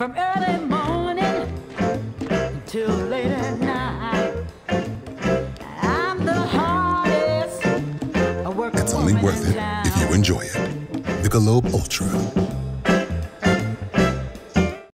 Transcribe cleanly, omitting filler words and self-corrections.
From early morning till late at night, I'm the hardest working. It's only worth it if you enjoy it. Michelob Ultra.